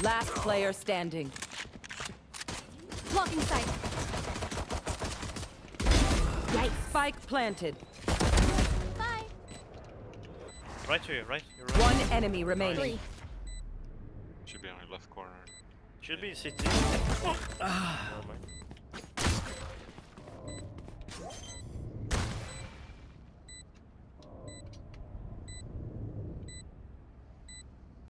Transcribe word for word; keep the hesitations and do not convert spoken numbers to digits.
Last player standing. Blocking sight. Yikes. Spike planted. Bye. Right to you, right? You're right. One enemy remaining. Three. Should be on your left corner. Should be city. Never mind.